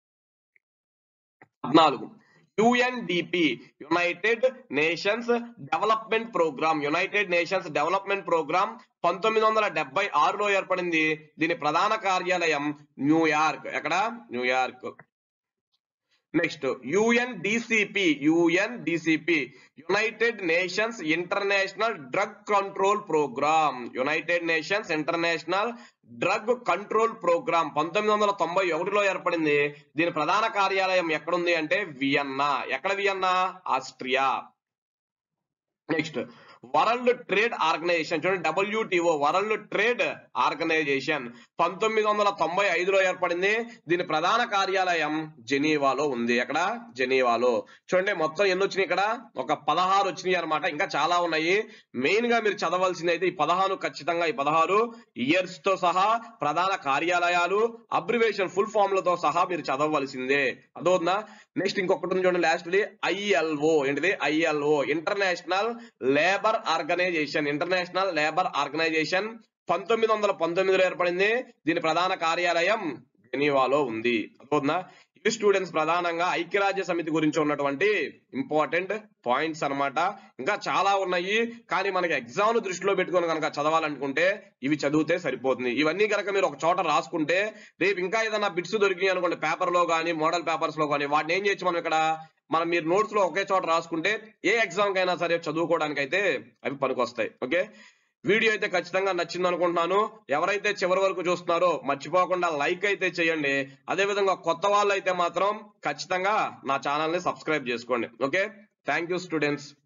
పద్నాలుగు UNDP united nations development programme. United nations development programme పంతొమ్మిది వందల డెబ్బై ఆరులో ఏర్పడింది. దీని ప్రధాన కార్యాలయం న్యూయార్క్. ఎక్కడ? New York. Next UNDCP. UNDCP united nations international drug control programme. United nations international drug control programme పంతొమ్మిది వందల తొంభై ఒకటిలో ఏర్పడింది. దీని ప్రధాన కార్యాలయం ఎక్కడుంది అంటే వియన్నా. ఎక్కడ Vienna? Austria. Next world trade organization చూడండి, డబ్ల్యూటిఓ వరల్డ్ ట్రేడ్ ఆర్గనైజేషన్ పంతొమ్మిది వందల తొంభై ఐదులో ఏర్పడింది. దీని ప్రధాన కార్యాలయం జెనీవాలో ఉంది. ఎక్కడ? జెనీవాలో. చూడండి మొత్తం ఎన్ని వచ్చినాయి ఇక్కడ? ఒక పదహారు వచ్చినాయి అనమాట. ఇంకా చాలా ఉన్నాయి. మెయిన్ గా మీరు చదవాల్సింది అయితే ఈ పదహారు ఖచ్చితంగా. ఈ పదహారు ఇయర్స్ తో సహా, ప్రధాన కార్యాలయాలు, అబ్రివేషన్ ఫుల్ ఫామ్ లతో సహా మీరు చదవవలసిందే. అదోనా? నెక్స్ట్ ఇంకొకటి చూడండి లాస్ట్ ఐఎల్ఓ. ఏంటిది? ILO international labour organization. International labour organization పంతొమ్మిది వందల పంతొమ్మిదిలో ఏర్పడింది. దీని ప్రధాన కార్యాలయం జెనీవాలో ఉంది. అర్థమవుతుందా? ఇవి స్టూడెంట్స్ ప్రధానంగా ఐక్యరాజ్య సమితి గురించి ఉన్నటువంటి ఇంపార్టెంట్ పాయింట్స్ అన్నమాట. ఇంకా చాలా ఉన్నాయి, కానీ మనకి ఎగ్జామ్ దృష్టిలో పెట్టుకొని కనుక చదవాలనుకుంటే ఇవి చదివితే సరిపోతుంది. ఇవన్నీ కనుక మీరు ఒక చోట రాసుకుంటే రేపు ఇంకా ఏదైనా బిట్స్ దొరికినాయి అనుకోండి పేపర్ లో కానీ, మోడల్ పేపర్స్ లో కానీ, వాటిని ఏం చేయొచ్చు మనం ఇక్కడ మనం మీరు నోట్స్ లో ఒకే చోట రాసుకుంటే ఏ ఎగ్జామ్ కైనా సరే చదువుకోవడానికి అయితే అవి పనికొస్తాయి. ఓకే, వీడియో అయితే ఖచ్చితంగా నచ్చింది అనుకుంటున్నాను. ఎవరైతే చివరి వరకు చూస్తున్నారో మర్చిపోకుండా లైక్ అయితే చేయండి. అదే విధంగా కొత్త వాళ్ళు అయితే మాత్రం ఖచ్చితంగా నా ఛానల్ ని సబ్స్క్రైబ్ చేసుకోండి. Okay, thank you students.